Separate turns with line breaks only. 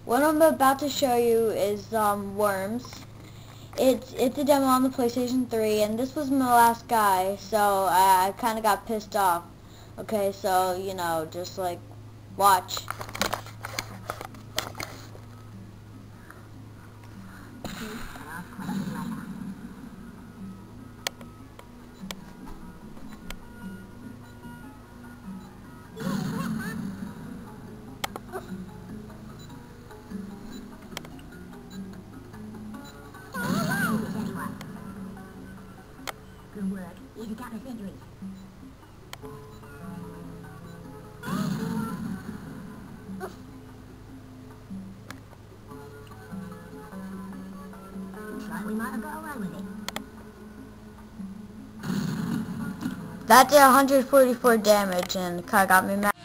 What I'm about to show you is Worms. It's a demo on the PlayStation 3, and this was my last guy, so I kind of got pissed off. Okay, so you know, just like watch.
Good work. He's got us injuries. Looks like we might have got away with it.
That did 144 damage and kinda got me mad.